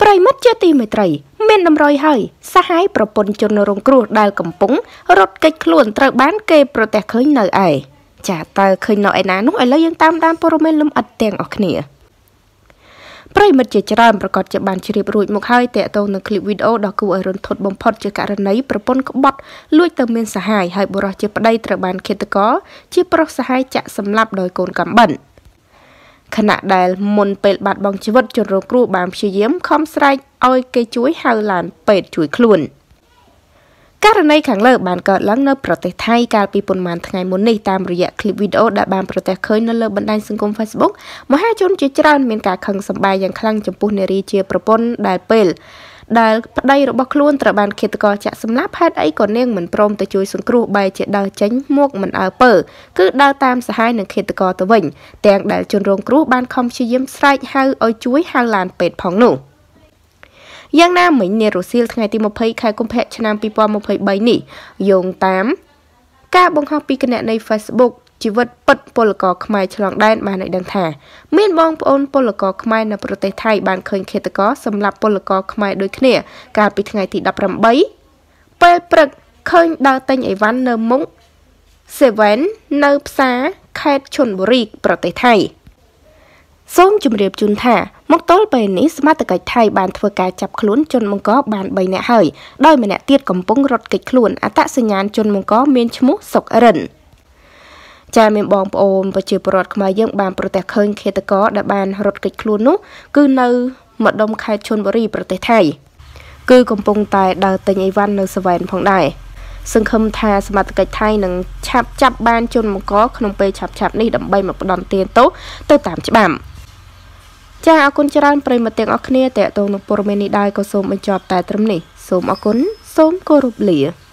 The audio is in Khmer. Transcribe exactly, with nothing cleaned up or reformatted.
ប្រិមិត្តជាទីមេត្រីមានតម្រុយហើយសហ័យប្រពន្ធជនរងគ្រោះដែលកំពុងរត់គេចខ្លួនត្រូវបានគេប្រទះឃើញនៅឯចាតើឃើញនៅឯណានោះឥឡូវយើងតាមដានព័ត៌មានលម្អិតទាំងអស់គ្នាប្រិមិត្តជាច្រើនប្រកាសជាបានជ្រាបរួចមកហើយតេតងនឹងឃ្លីបវីដេអូដ៏គួរឲ្យរន្ធត់បំផុតជាករណីប្រពន្ធក្បត់លួចទៅមានសហ័យហើយបុរសជាប្តីត្រូវបានឃាតករជាប្រុសសហ័យចាក់សម្លាប់ដោយកូនកំបិនខណៈដែលមុនពេលបាត់បង់ជីវិតជនរងគ្រោះបានព្យាយាមខំស្រែកឲ្យគេជួយហៅឡានពេទ្យជួយខ្លួនករណីខាងលើបានកើតឡើងនៅប្រទេសថៃកាលពីប៉ុន្មានថ្ងៃមុននេះតាមរយៈឃ្លីបវីដេអូដែលបានប្រទះឃើញនៅលើបណ្ដាញសង្គម Facebook មហាជនជាច្រើនមានការខឹងសម្បាយយ៉ាងខ្លាំងចំពោះនារីជាប្រពន្ធដែលពេលដែលប្តីរបស់ខ្លួនត្រូវបានឃាតករចាក់សម្លាប់ហេតុអីក៏នាងមិនព្រមទៅជួយសង្គ្រោះបែរជាដើរចេញមកមិនអើពើគឺដើរតាមសហ័យនឹងឃាតករទៅវិញទាំងដែលជនរងគ្រោះបានខំព្យាយាមស្រែកហៅឲ្យជួយហៅឡានពេទ្យផងនោះយ៉ាងណាមិញនារសៀលថ្ងៃទីម្ភៃខែកុម្ភៈឆ្នាំពីរពាន់ម្ភៃបីនេះយោងតាមការបង្ហោះពីគណនី Facebook ជីវិតពិតពលករខ្មែរឆ្លងដែនបានឲ្យដឹងថាមានបងប្អូនពលករខ្មែរនៅប្រទេសថៃបានឃើញឃាតករសម្លាប់ពលករខ្មែរដូចគ្នាកាលពីថ្ងៃទីដប់ប្រាំបីពេលព្រឹកឃើញដើរទិញអីវ៉ាន់នៅមុខ សេវែន នៅផ្សារខេត្តឈុនបុរីប្រទេសថៃសូមជម្រាបជូនថាមកទល់ពេលនេះសមាជិកថៃបានធ្វើការចាប់ខ្លួនជនបង្កបានបីនាក់ហើយដោយម្នាក់ទៀតកំពុងរត់គេចខ្លួនអត្តសញ្ញាណជនបង្កមានឈ្មោះសុករិនចាមានបងប្អូនប្រជាពលរដ្ឋខ្មែរយើងបានប្រទះឃើញឃាតករដែលបានរត់គេចខ្លួននោះគឺនៅម្ដុំខេត្តឈុនបុរីប្រទេសថៃគឺកំពុងតែដើរទិញអីវ៉ាន់នៅសេវែនផងដែរសង្ឃឹមថាសមាជិកថៃនឹងឆាប់ចាប់បានជនបង្កក្នុងពេលឆាប់ៗនេះដើម្បីមកផ្ដន់ទាទោសទៅតាមច្បាប់ចាអរគុណច្រើនប្រិយមិត្តទាំងអស់គ្នាតេតងនឹងព័ត៌មាននេះដែរក៏សូមបញ្ចប់តែត្រឹមនេះសូមអរគុណសូមគោរពលា